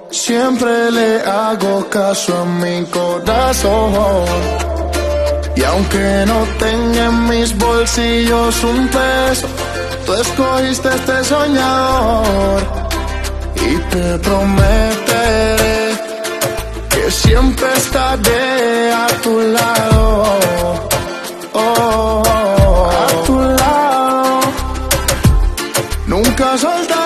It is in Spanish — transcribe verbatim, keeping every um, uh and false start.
Siempre le hago caso a mi corazón. Y aunque no tenga en mis bolsillos un peso, tú escogiste este soñador. Y te prometeré que siempre estaré a tu lado. Oh, a tu lado. Nunca soltaré.